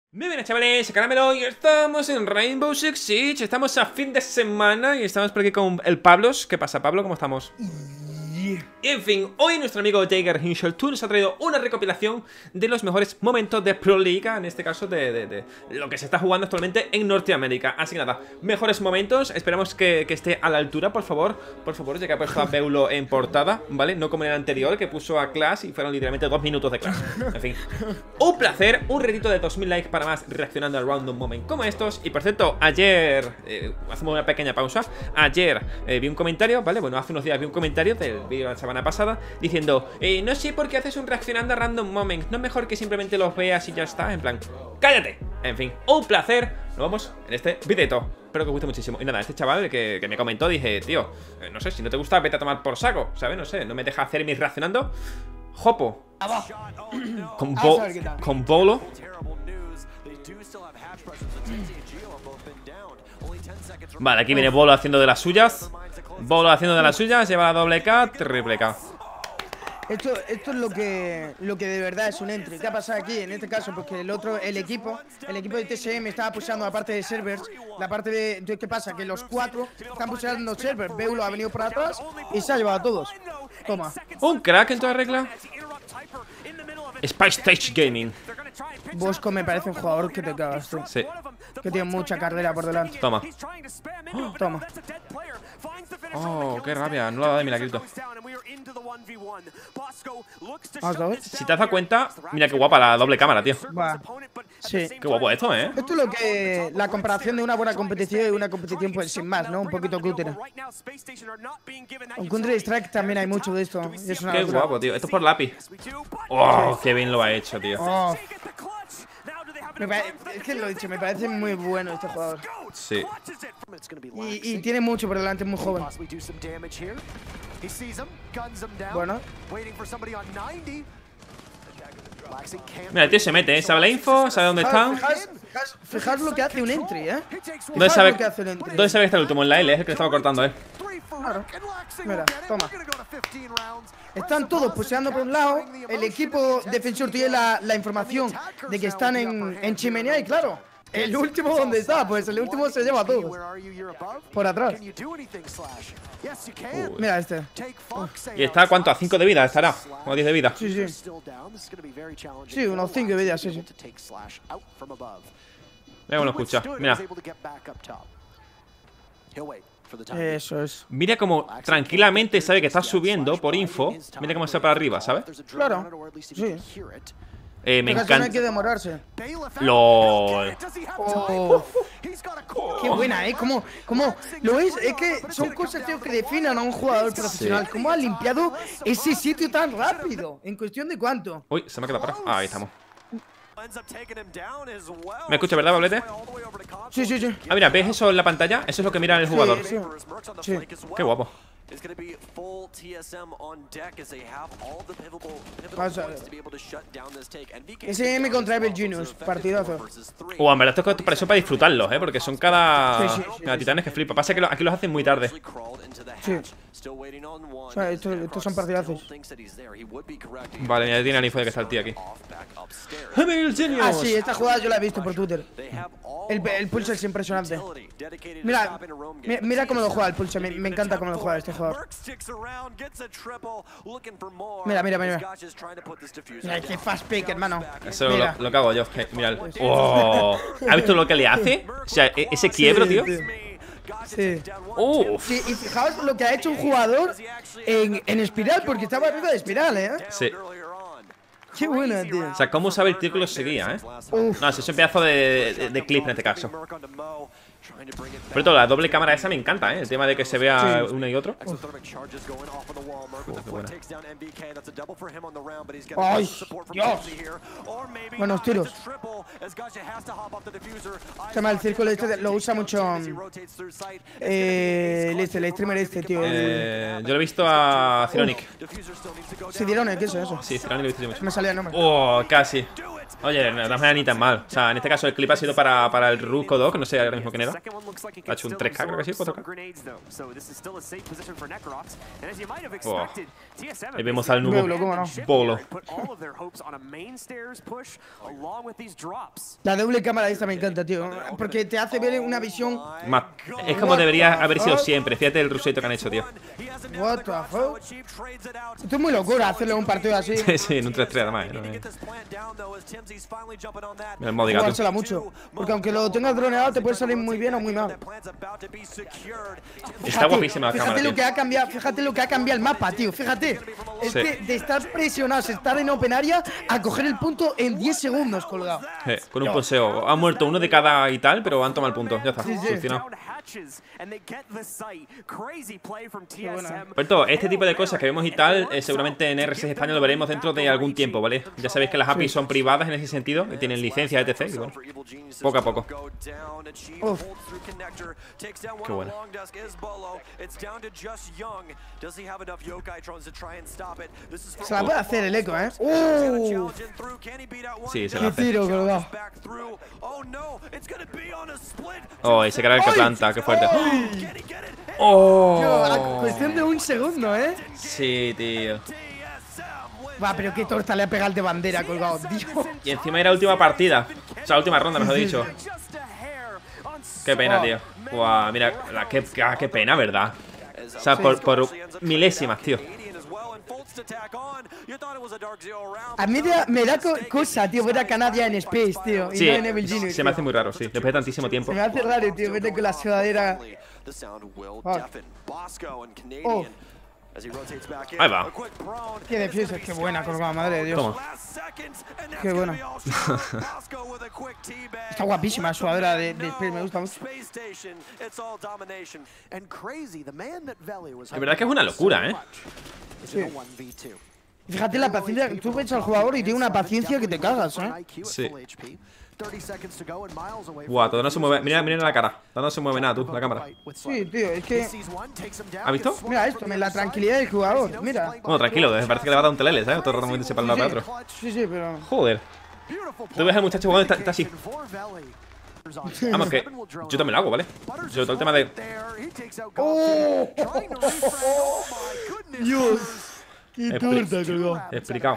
Muy bien, chavales, soy Caramelo y estamos en Rainbow Six Siege. Estamos a fin de semana y estamos por aquí con el Pablos. ¿Qué pasa, Pablo? ¿Cómo estamos? Y en fin, hoy nuestro amigo Jaeger Hinchel 2 nos ha traído una recopilación de los mejores momentos de Pro Liga, en este caso de lo que se está jugando actualmente en Norteamérica. Así que nada, mejores momentos, esperamos que esté a la altura, por favor, ya que ha puesto a Beulo en portada, ¿vale? No como en el anterior, que puso a Clash y fueron literalmente 2 minutos de Clash. En fin, un placer, un retito de 2000 likes para más reaccionando a random moment como estos. Y por cierto, ayer, hacemos una pequeña pausa, ayer vi un comentario, ¿vale? Bueno, hace unos días vi un comentario del vídeo de la semana pasada diciendo, no sé por qué haces un reaccionando a random moments, no es mejor que simplemente los veas y ya está, en plan, ¡cállate! En fin, un placer, nos vemos en este videito. Espero que os guste muchísimo. Y nada, este chaval que me comentó, dije, tío, no sé, si no te gusta, vete a tomar por saco, ¿sabes? No sé, no me deja hacer mis reaccionando. Jopo con Bolo. Vale, aquí viene Bolo haciendo de las suyas. Lleva la doble K, triple K. Esto es lo que de verdad es un entry. ¿Qué ha pasado aquí? En este caso, porque el equipo de TSM estaba pushando la parte de servers, la parte de ¿qué pasa? Que los cuatro están pushando servers. Beulo ha venido por atrás y se ha llevado a todos. Toma. Un crack en toda regla. Spice Stage Gaming. Bosco me parece un jugador que te cagas tú. Sí. Que tiene mucha carrera por delante. Toma. Toma. Oh, qué rabia, no lo ha dado de milagrito. Si te has dado cuenta, mira qué guapa la doble cámara, tío. Va. Sí. Qué guapo esto, ¿eh? Esto es lo que la comparación de una buena competición y una competición pues sin más, ¿no? Un poquito cútera. En Counter Strike también hay mucho de esto. Es una qué locura. guapo, tío. Esto es por lápiz. Oh, qué bien lo ha hecho, tío. Oh. Es que lo he dicho, me parece muy bueno este jugador. Sí. Y tiene mucho por delante, es muy joven. Bueno. Mira, el tío se mete, sabe la info, sabe dónde están. Fijaos lo que hace un entry, ¿Dónde sabe que hace un entry? ¿Dónde sabe que está el último? En la L, es el que le estaba cortando, Claro. Mira, toma. Están todos puseando por un lado. El equipo defensor tiene la información de que están en chimenea y claro, el último ¿dónde está? Pues el último se lleva a todos. Por atrás. Mira este. ¿Y está cuánto? ¿A 5 de vida estará? ¿O a 10 de vida? Sí. Sí, unos 5 de vida, sí. Mira cómo lo escucha, mira. Eso es. Mira cómo tranquilamente sabe que está subiendo por info. Mira cómo está para arriba, ¿sabes? Claro. Sí. Me encanta. No hay que demorarse. LOL. Oh. Qué buena, ¿Cómo lo es? Es que son cosas, tío, que definen a un jugador profesional. Sí. ¿Cómo ha limpiado ese sitio tan rápido? ¿En cuestión de cuánto? Uy, se me ha quedado para. Ahí estamos. ¿Me escucha, verdad, Pablete? Sí. Ah, mira, ¿ves eso en la pantalla? Eso es lo que mira el jugador. Sí. Qué guapo. SM contra Evil Genius, partidazo. En verdad esto es para eso, para disfrutarlos, porque son cada Sí. titanes que flipa. Pasa que aquí los hacen muy tarde. Sí. O sea, estos son partidazos. Vale, ya tiene la info de que está el tío aquí. Evil Genius. Ah, sí, esta jugada yo la he visto por Twitter. El pulso es impresionante. Mira cómo lo juega el pulso. Me encanta cómo lo juega este jugador. Mira. Mira, qué fast pick, hermano. Eso lo que hago yo. Mira. ¿Has visto lo que le hace? O sea, ese quiebro, tío. Sí. Sí, y fijaos lo que ha hecho un jugador en espiral, porque estaba arriba de espiral, Sí. Qué buena, tío. O sea, cómo sabe el tío que lo seguía, No, es un pedazo de clip en este caso. Pero todo, la doble cámara esa me encanta, El tema de que se vea uno y otro. Qué buena. ¡Ay, Dios! Buenos tiros. Se llama el círculo este, lo usa mucho el streamer este, tío. Yo lo he visto a Cironic. Sí, Dirone, ¿qué es eso? Sí, Cironic lo he visto yo mucho. Me salía el nombre. Casi. Oye, de todas maneras ni tan mal. O sea, en este caso el clip ha sido para el Rusco Dog, no sé ahora mismo quién era. Ha hecho un 3K, creo que sí, 4K. Oh. Y vemos al nuevo Bolo. La doble cámara esta me encanta, tío. Porque te hace ver una visión. Es como debería haber sido siempre. Fíjate el ruseto que han hecho, tío. What the fuck? Esto es muy locura hacerle un partido así. Sí, sí, en un 3-3 además. Mira el Modigato. Jugársela mucho. Porque aunque lo tengas droneado, te puede salir muy bien o muy mal. Está guapísima la cámara, Fíjate lo tío. que ha cambiado, fíjate lo que ha cambiado el mapa, tío. Fíjate. Es Sí. que de estar presionados, estar en open area, a coger el punto en 10 segundos colgado. Con un pulseo. Han muerto uno de cada y tal, pero han tomado el punto. Ya está, Sí, sí. solucionado. Qué buena. Por todo, este tipo de cosas que vemos y tal, seguramente en R6 España lo veremos dentro de algún tiempo, ¿vale? Ya sabéis que las APIs son privadas en ese sentido, y tienen licencia, etc. Y bueno, poco a poco. Uf. Qué bueno. Se la puede hacer el eco, ¿eh? Sí, se ¡Qué la hace. tiro, colgado! Oh, y se queda el que planta, qué fuerte. Tío, Oh. a cuestión de un segundo, ¿eh? Sí, tío. Va, pero qué torta le ha pegado el de bandera colgado, tío. Y encima era última partida. O sea, última ronda, mejor dicho. Qué pena, tío. Buah, mira, qué pena, ¿verdad? O sea, por milésimas, tío. A mí me da cosa, tío, ver a Canadá en Space, tío. Y Sí, no en Evil Genius, se me hace tío. muy raro, sí. Después de tantísimo tiempo. Se me hace raro, tío, vete con la sudadera. Oh. Ahí va. Qué defensa, qué buena, colgado, madre de Dios. Toma. Qué buena. Está guapísima la sudadera de Space, me gusta mucho. La verdad es que es una locura, ¿eh? Sí. Fíjate la paciencia, tú ves al jugador y tiene una paciencia que te cagas, ¿eh? Sí. Buah, todo no se mueve. Mira, mira la cara. Todo no se mueve nada, tú, la cámara. Sí, tío, es que. ¿Has visto? Mira esto, la tranquilidad del jugador, mira. Bueno, tranquilo, parece que le va a dar un telele, ¿sabes? Todo el rato moviéndose para un lado para otro. Sí, sí, pero. Joder. Tú ves al muchacho jugando, está así. Vamos, que yo también lo hago, ¿vale? Sobre todo el tema de. ¡Oh! Dios. ¡Qué torta, colgado! Explicado.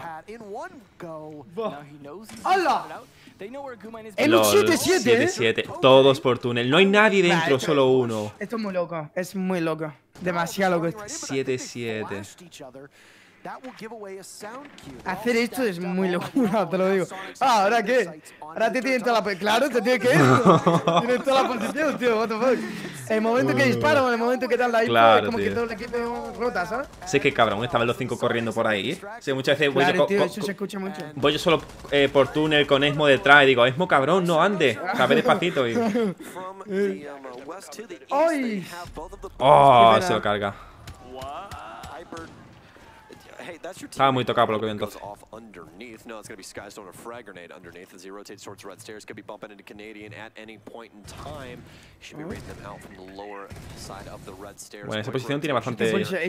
¡Hala! En un LOL, 7-7, ¿eh? 7-7. Todos por túnel. No hay nadie dentro, esto- solo uno. Esto es muy loco, es muy loco. Demasiado loco esto. 7-7. Hacer esto es muy locura, te lo digo. Ah, ¿ahora qué? Ahora te tienen toda la... Claro, te tiene que ir. Tienes toda la posición, tío, what the fuck. El momento que disparo, el momento que dan la info, Claro, es como tío. que todo el equipo rota, ¿sabes? Sé que cabrón, estaban los 5 corriendo por ahí. Sí, muchas veces voy, Claro, yo, tío, eso se escucha mucho. voy yo solo por túnel con Esmo detrás y digo, Esmo cabrón, no ande. Cabe despacito y. ¡Ay! Oh, Qué pena. se lo carga. Estaba muy tocado por lo que vi entonces. Bueno, esa posición tiene bastante.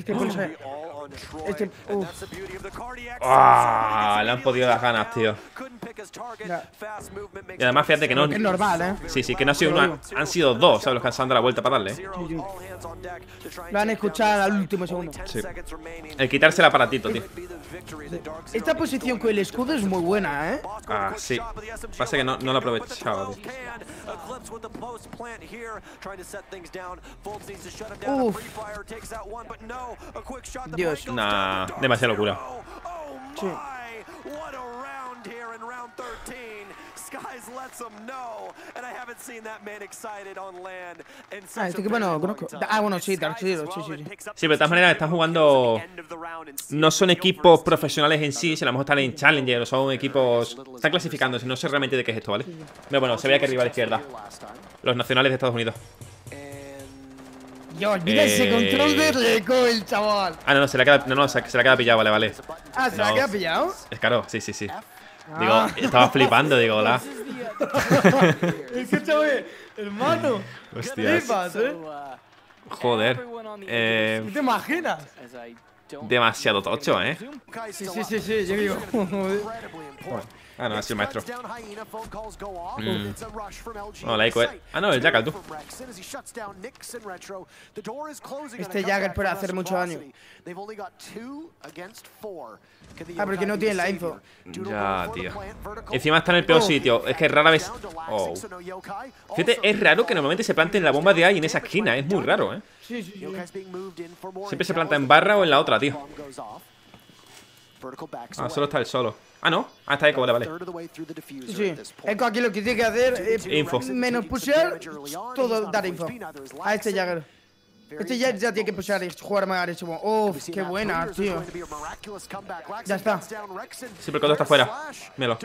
¡Ah! Le han podido dar ganas, tío. Y además, fíjate que no. Es normal, ¿eh? Sí, sí, que no ha sido una. Han sido dos, ¿sabes? Los que se han dado la vuelta para darle. Lo han escuchado al último segundo. Sí. El quitarse el aparatito, tío. Esta posición con el escudo es muy buena, ¿eh? Ah, sí. Pasa que no lo aprovechaba, tío. Uf. Dios. Nah, demasiada locura. Sí. Ah, este equipo no lo conozco. Ah, bueno, sí, Dark Zero, sí, sí, sí. Sí, pero de todas maneras están jugando. No son equipos profesionales en sí, si a lo mejor están en Challenger o son equipos. Están clasificándose, no sé realmente de qué es esto, ¿vale? Pero bueno, se ve aquí arriba a la izquierda. Los nacionales de Estados Unidos. Dios, mira ese control de Reco, el chaval. Ah, no, se la queda, no, se la queda pillado, vale. Ah, ¿se la No. queda pillado? Es caro, sí. Digo, estaba flipando, digo, hola. Escúchame, hermano. Hostias. Flipas, ¿eh? Joder. ¿Tú te imaginas? Demasiado tocho, ¿eh? Sí, yo digo. Ah, no, ha sido el maestro. No, la Eiko, Ah, no, el Jackal, tú. Este Jagger puede hacer mucho daño. Ah, pero que no tiene la info. Ya, tío. Encima está en el peor sitio. Es que rara vez... Oh. Fíjate, es raro que normalmente se plante la bomba de ahí en esa esquina. Es muy raro, ¿eh? Sí, sí, sí. Siempre se planta en barra o en la otra, tío. Ah, solo está el solo. Ah, no. Ah, está Eiko, vale. Sí. Eiko aquí lo que tiene que hacer es Info. menos pushear, todo dar info. A este Jagger. Este ya tiene que pushear y jugar más agresivo. Uff, qué buena, tío. Ya está. Sí, pero el está fuera. Míralo.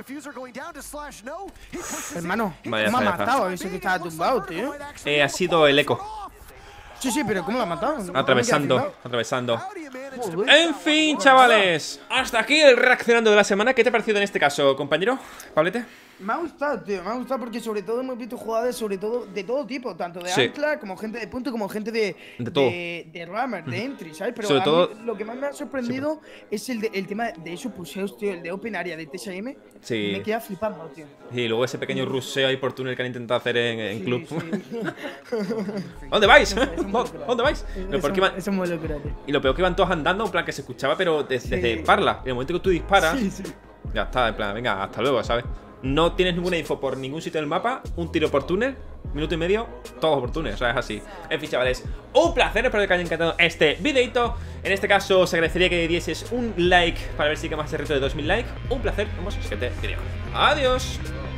Hermano, Vale, ¿cómo ha ya está. matado eso que estaba tumbado, tío? Ha sido el Eiko. Sí, sí, pero ¿cómo lo ha matado? Atravesando. Joder. En fin, chavales. Hasta aquí el reaccionando de la semana. ¿Qué te ha parecido en este caso, compañero? Pablete. Me ha gustado, tío, me ha gustado porque sobre todo hemos visto jugadores sobre todo de todo tipo, tanto de Sí. ancla como gente de punto, como gente de todo. de rammer, de entry, ¿sabes? Pero Sobre a todo- mí lo que más me ha sorprendido es el tema de esos pusheos, tío, el de open area de TSM. Sí. Me queda flipando, tío. Y luego ese pequeño ruseo ahí por túnel que han intentado hacer en Sí, club. sí. ¿Dónde vais? muy locura. ¿Dónde vais? Lo peor que iban- Eso es muy locura, tío. Y lo peor que iban todos andando, en plan que se escuchaba, pero desde Parla. En el momento que tú disparas, Sí, sí. ya está, en plan, venga, hasta luego, ¿sabes? No tienes ninguna info por ningún sitio del mapa, un tiro por túnel, minuto y medio, todos por túnel, o sea, es así. En fin, chavales, un placer, espero que os haya encantado este videito. En este caso, os agradecería que dieses un like para ver si que más el reto de 2000 likes. Un placer, nos vemos en el siguiente video. Adiós.